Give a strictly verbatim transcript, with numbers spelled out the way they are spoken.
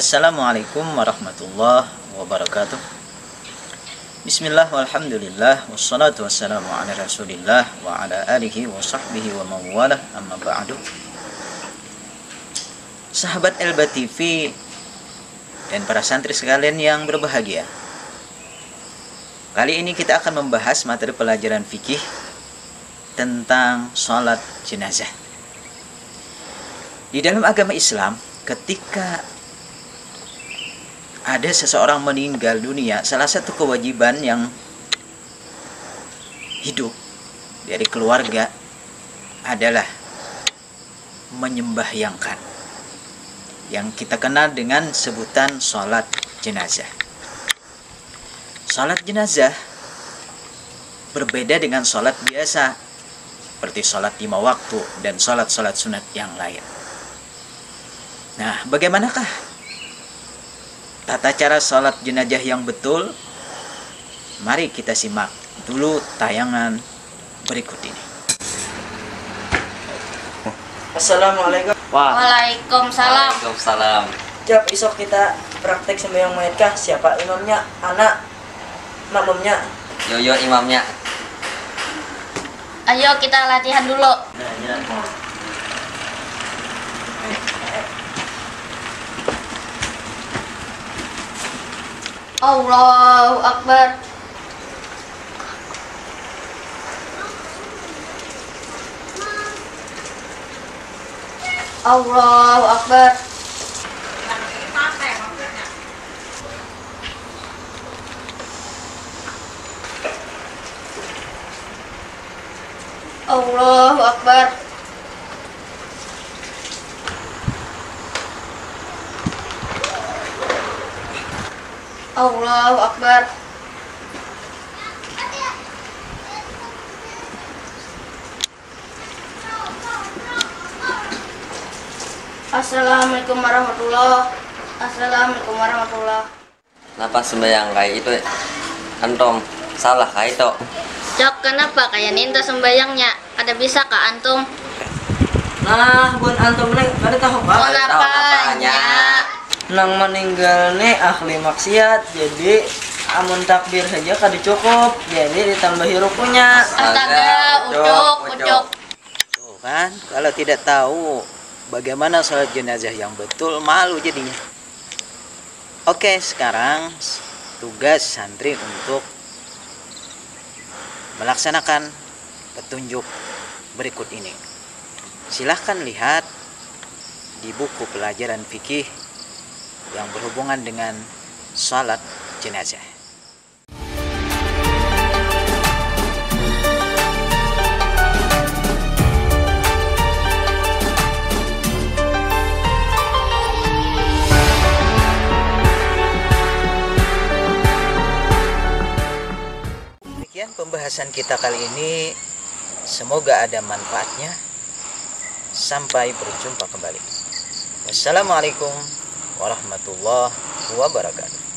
Assalamualaikum warahmatullahi wabarakatuh. Bismillah walhamdulillah wassalatu wassalamu ala rasulillah wa ala alihi wa sahbihi wa mawalah, amma ba'du. Sahabat Elba T V dan para santri sekalian yang berbahagia, kali ini kita akan membahas materi pelajaran fikih tentang sholat jenazah. Di dalam agama Islam, ketika ada seseorang meninggal dunia, salah satu kewajiban yang hidup dari keluarga adalah menyembahyangkan, yang kita kenal dengan sebutan sholat jenazah. Sholat jenazah berbeda dengan sholat biasa, seperti sholat lima waktu dan sholat-sholat sunat yang lain. Nah, bagaimanakah tata cara sholat jenazah yang betul? Mari kita simak dulu tayangan berikut ini. Assalamualaikum. Waalaikumsalam. Waalaikumsalam. Jawab isok kita praktek sembahyang mayat kah? Siapa imamnya? Anak makmumnya? Yoyo imamnya. Ayo kita latihan dulu. Allahu Akbar. Allahu Akbar. Allahu Akbar. Allahu Akbar. Assalamualaikum warahmatullah. Assalamualaikum warahmatullah. Kenapa sembahyang kayak itu? Antum salah kayak itu. Cok, kenapa kayak ninto sembayangnya? Ada bisa kak antum? Nah, bun antum neng, ada tahu kah? Kenapanya? Nang meninggal nih ahli maksiat, jadi amun takbir saja kada cukup, jadi ditambahi rukunya. Astaga, ucuk, ucuk. Tuh kan, kalau tidak tahu bagaimana sholat jenazah yang betul, malu jadinya. Oke, sekarang tugas santri untuk melaksanakan petunjuk berikut ini. Silahkan lihat di buku pelajaran fikih yang berhubungan dengan sholat jenazah. Demikian pembahasan kita kali ini, semoga ada manfaatnya. Sampai berjumpa kembali. Wassalamualaikum warahmatullahi wabarakatuh.